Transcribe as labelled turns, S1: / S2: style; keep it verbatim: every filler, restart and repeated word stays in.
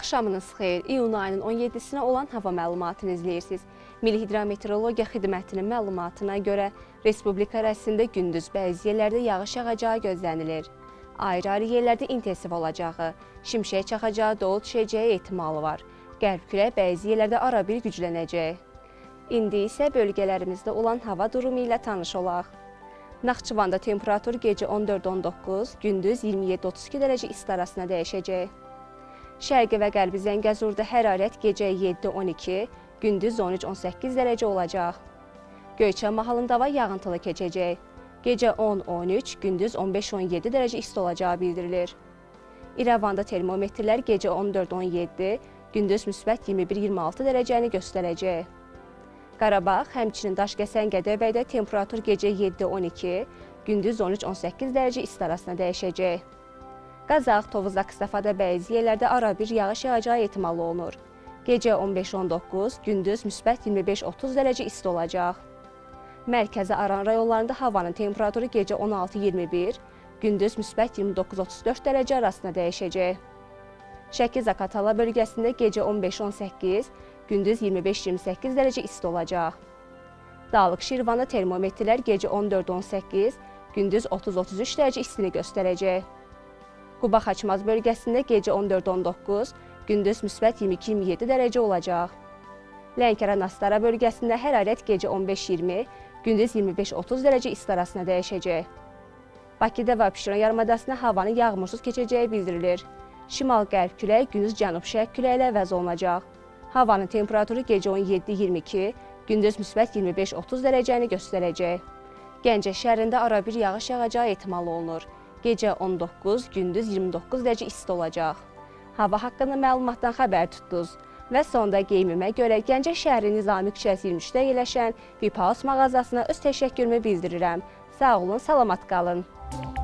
S1: Axşamınız xeyir. İyun ayının on yeddisinə olan hava məlumatını izləyirsiniz. Milli Hidrometeorologiya Xidmətinin məlumatına görə Respublika ərazisində gündüz bəzi yerlərdə yağış yağacağı gözlənilir. Ayrı-ayrı yerlərdə intensiv olacağı, şimşək çaxacağı, dolu düşəcəyi ehtimalı var. Qərb küləyi bəzi yerlərdə arabir güclənəcək. İndi isə bölgələrimizdə olan hava durumu ilə tanış olaq. Naxçıvanda temperatur gecə on dörd on doqquz, gündüz iyirmi yeddi otuz iki dərəcə isti arasında dəyişəcək. Şərqi və Qərbi Zəngəzurda hərarət gecə yeddi on iki, gündüz on üç on səkkiz dərəcə olacaq. Göyçay mahalında hava yağıntılı keçəcək. Gecə on on üç, gündüz on beş on yeddi dərəcə isti olacağı bildirilir. İrəvanda termometrlər gecə on dörd on yeddi, gündüz müsbət iyirmi bir iyirmi altı dərəcəni göstərəcək. Qarabağ, həmçinin Daşkəsən, Gədəbəydə temperatur gecə yeddi on iki, gündüz on üç on səkkiz dərəcə isti arasında dəyişəcək. Qazax, Tovuz, Akisafada bəzi yerlərdə arabir yağış yağacağı ehtimalı olunur. Gecə on beş on doqquz, gündüz müsbət iyirmi beş otuz dərəcə isti olacaq. Mərkəzi Aran rayonlarında havanın temperaturu gecə on altı iyirmi bir, gündüz müsbət iyirmi doqquz otuz dörd dərəcə arasında dəyişəcək. Şəki-Zaqatala bölgəsində gecə on beş on səkkiz, gündüz iyirmi beş iyirmi səkkiz dərəcə isti olacaq. Dağlıq Şirvanda termometrlər gecə on dörd on səkkiz, gündüz otuz otuz üç dərəcə istini göstərəcək. Quba Xaçmaz bölgəsində gecə on dörd on doqquz, gündüz müsbət iyirmi iki iyirmi yeddi dərəcə olacaq. Lənkəran-Astara bölgəsində hərarət gecə on beş iyirmi, gündüz iyirmi beş otuz dərəcə isti arasında dəyişəcək. Bakıda və Abşeron yarımadasında havanın yağmursuz keçəcəyi bildirilir. Şimal-qərb küləyi gündüz cənub-şərq küləyi ilə əvəz olunacaq. Havanın temperaturu gecə on yeddi iyirmi iki, gündüz müsbət iyirmi beş otuz dərəcəni göstərəcək. Gəncə şəhərində arabir yağış yağacağı ehtimalı olunur. Gecə on doqquz, gündüz iyirmi doqquz dərəcə isti olacaq. Hava haqqında məlumatdan xəbər tutdunuz. Və sonda geyimimə görə Gəncə şəhəri Nizami küçəsi iyirmi üçdə yerləşən Vipaus mağazasına öz təşəkkürümü bildirirəm. Sağ olun, salamat qalın.